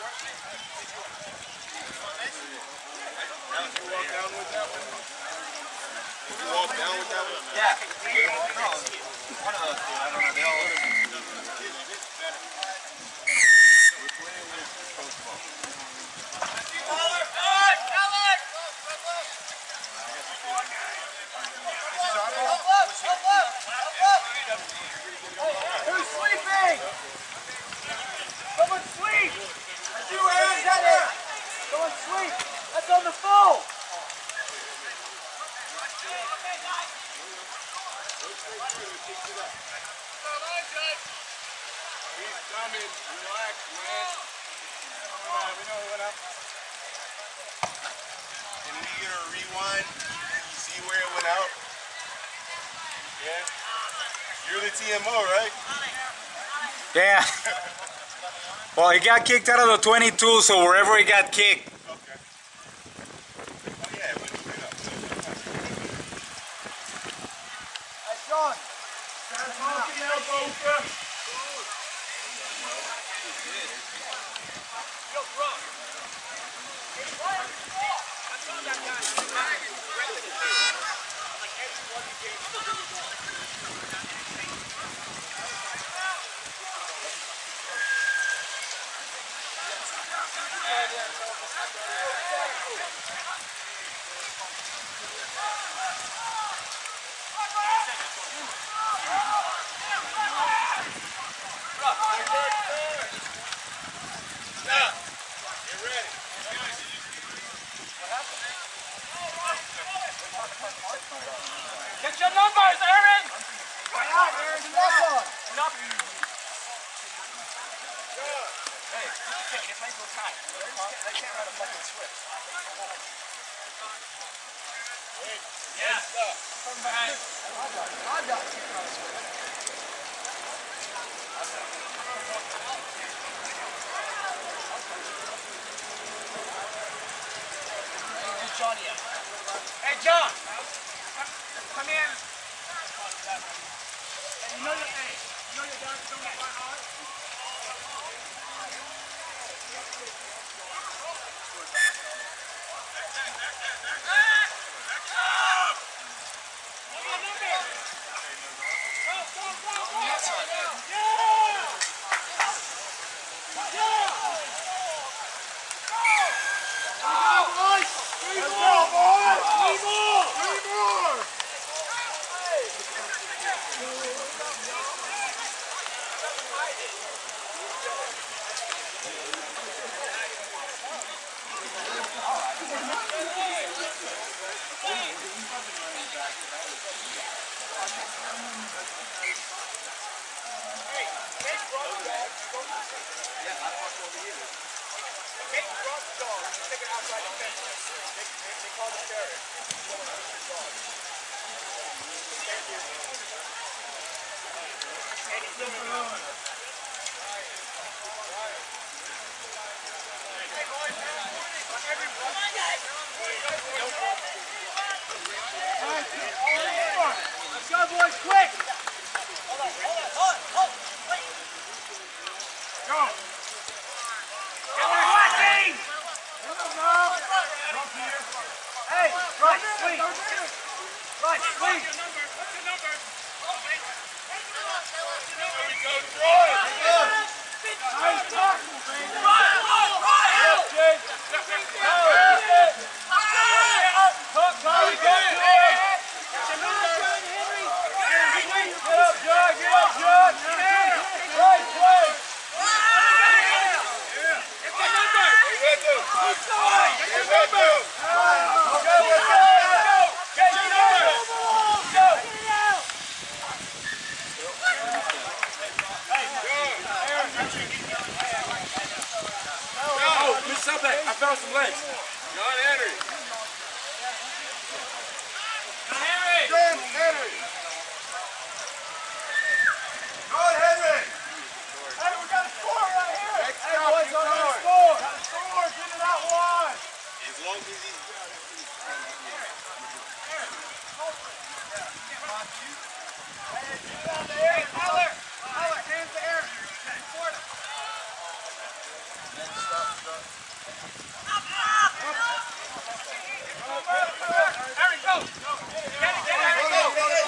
You walk down with that one? You walk down with that one? Yeah. No, one of those two. I don't know. They all We're playing with coach ball. Who's sleeping? Someone sleep! That's you, Aaron, is that it? Someone sleep! That's on the phone! He's coming. Relax, man. We know what up. Can we get a rewind? You see where it went out? Yeah? You're the TMO, right? Yeah. Well, he got kicked out of the 22, so wherever he got kicked. Okay. Oh, yeah, it went up. Hey, Sean! Get your numbers, Aaron! Why not, Aaron? Do that one! Enough! Hey, it's like so tight. They can't run a fucking switch. Yeah. Hot dog can't run a switch. Hey, John! Come here. Hey, you know your dad's doing it quite hard? Let's go, boys, quick! Go! Hey, right, sweet! Right, sweet! What's your number? There we go, Troy! Nice tackle, baby! Right! Jake! Get up, John! Get up, John! Right, play! Get the number! Get the number! I found some legs. John Henry. John Henry! John Henry. John Henry. Hey, we got a score right here! Next Hey, stop, boys, you on that score. score! Got a score! Get it out wide! As long as he's... Hey, Tyler! Tyler, hands to Aaron. Support him. Next stop, Aaron, go! Get it, Aaron!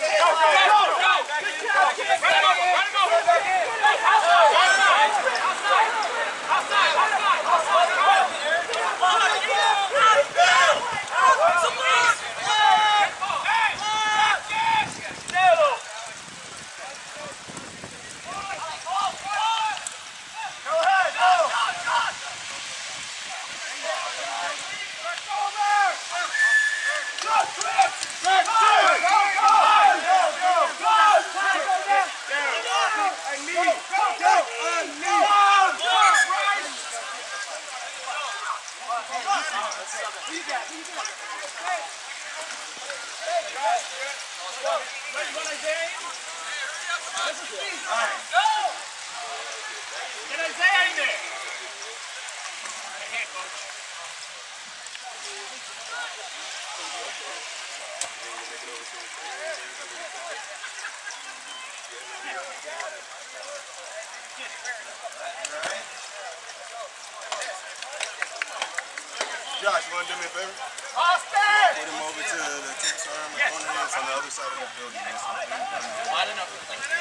Josh, you want to do me a favor? Austin! Put him over to the text arm on the ends on the other side of the building. Man. So I don't know.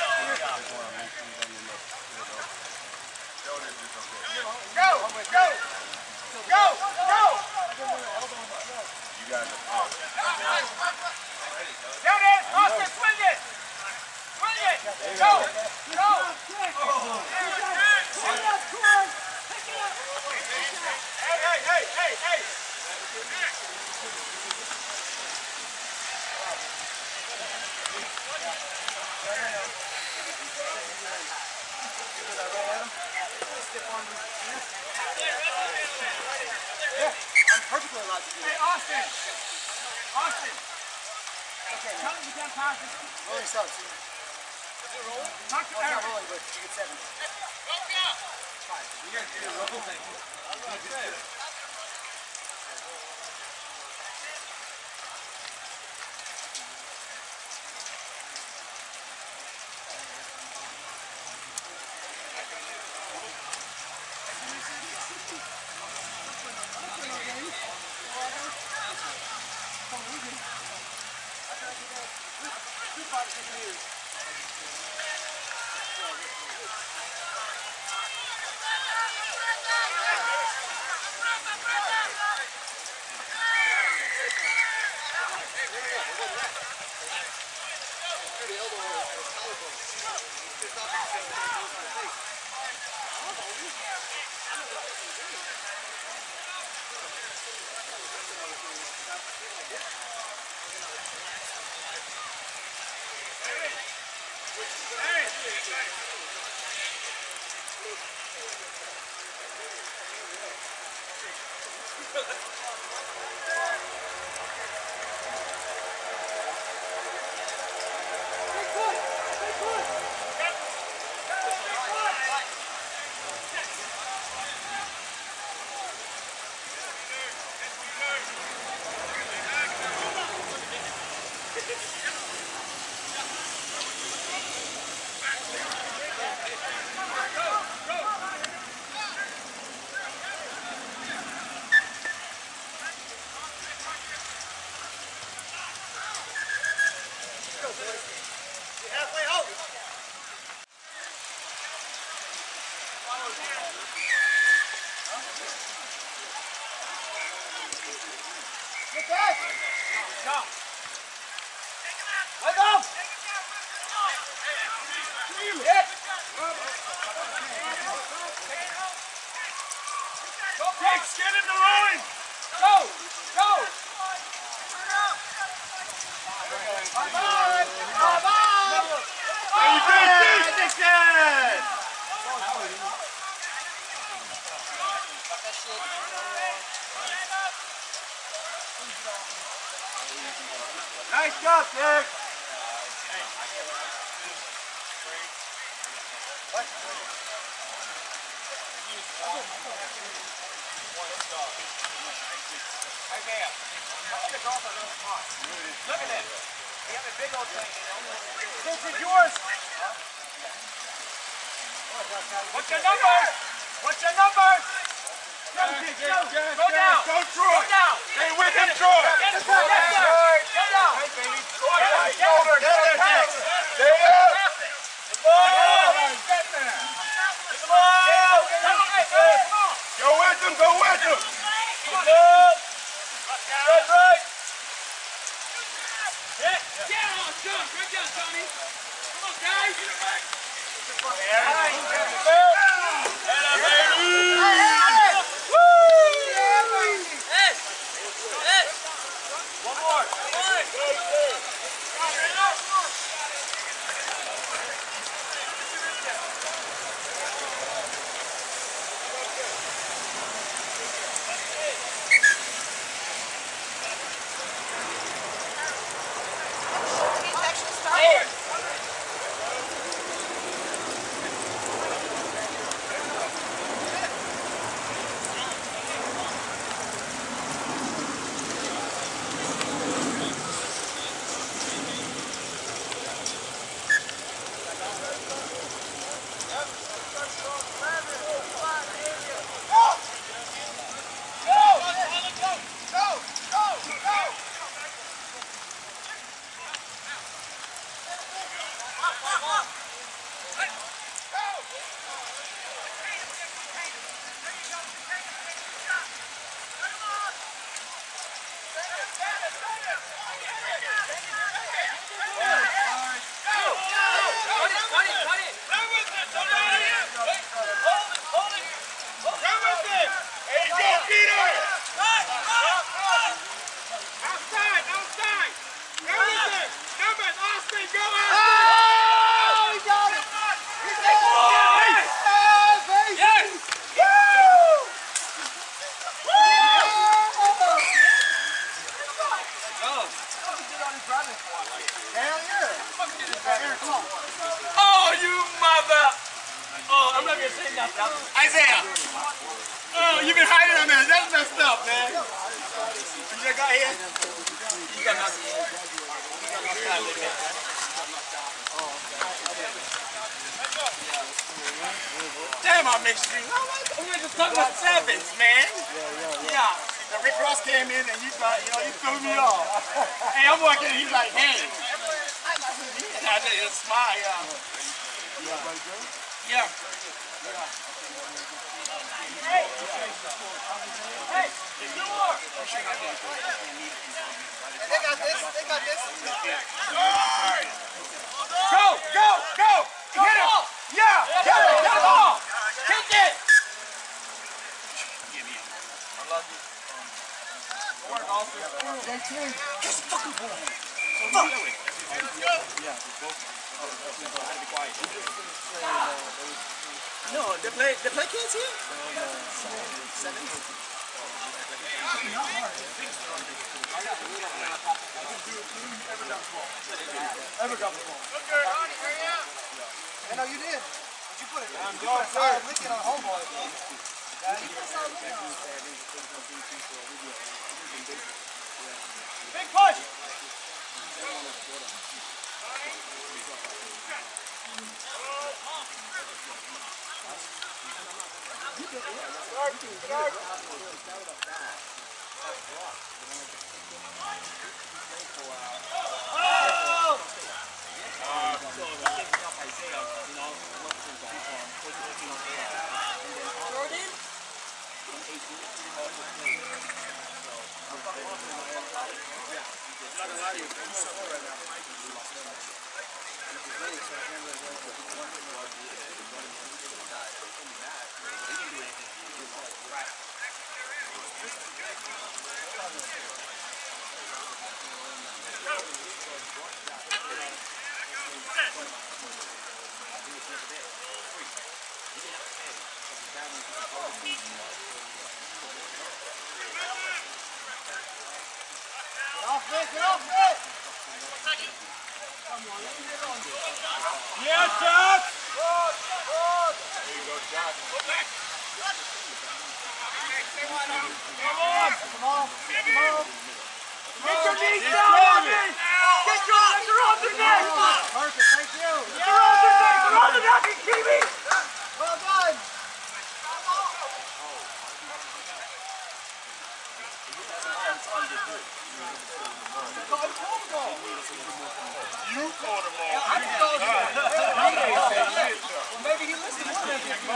Go! Go! Go! Go! You guys are out. Down it! Austin, swing it! Swing it! Go! Go! Hey! I'm perfectly allowed to do Hey, it. Austin! Austin! Okay, tell him you can't pass it. Rolling subs. Is it rolling? Not to It's not Aaron. rolling, but you get 7. Fine. You guys do the roll thing. Dix, get in the line! Go! Go! Bye-bye! Bye-bye! There you go, Dixon! Nice job, Dick! Look at this. We have a big old thing. This is yours. What's your number? What's your number? Go down. Go, Troy. Go down. Stay with him, Troy. Get it, go down. Go down. Shoulder, get that back. Stay up. Go with him, go with him. Great job, Tony. Come on, guys. One more. He's actually started. Oh, you mother! Oh, I'm not gonna say nothing. Isaiah. Oh, you've been hiding on that. That's messed up, man. You just got here. You got nothing. Damn, I mixed you. We were just talking about sevens, man. Yeah. Now Rick Ross came in and you thought, you threw me off. Hey, I'm walking and he's like, hey. And I just smile, yeah. Hey, two more. They got this. They got this. Go, go, go. Hit him. Yeah, hit him. Get the ball. Kick it. No, they play kids here? Ever got the ball. I know you did. But you put it. I'm going, sir. Licking on homeboy. Big push. Yeah, Josh! There you go, Josh. Get your knees down, Andy! Get your knees around the neck! Perfect. Thank you. Around the neck, Kiwi! Well done. you called him all. I called you. Well, maybe he listened to us.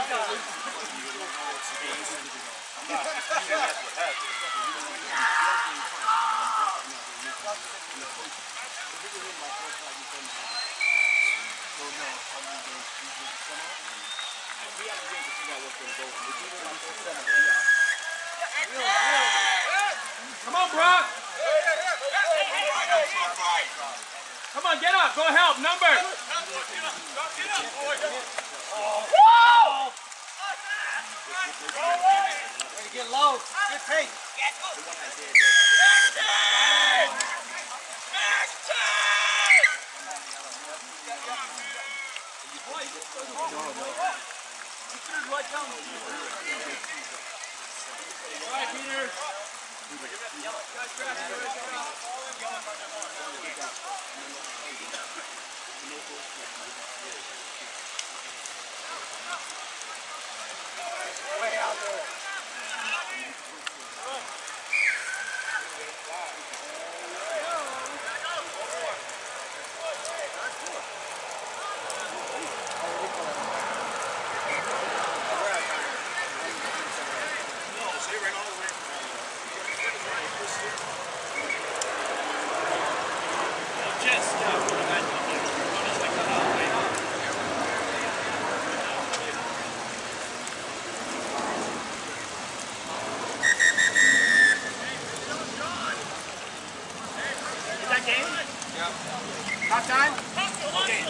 Come on, Brock. Come on, get up. Go help. Number. Way to get low. Good pace. All right, Peter. Is that game? Yeah. Half time? Okay.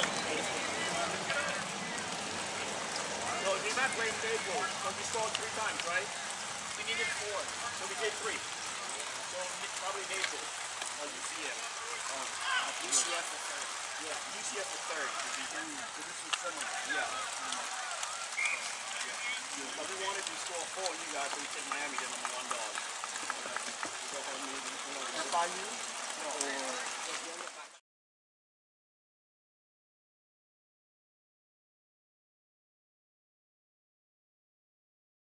No, you're not playing stage goals. So we scored 3 times, right? We needed 4. So we did 3. So probably Naples. Or UCF. UCF for third. Yeah, UCF for third. So this was similar. Yeah. But we wanted to score 4 on you guys, so we take Miami, then I'm a $1. Is that by you? No.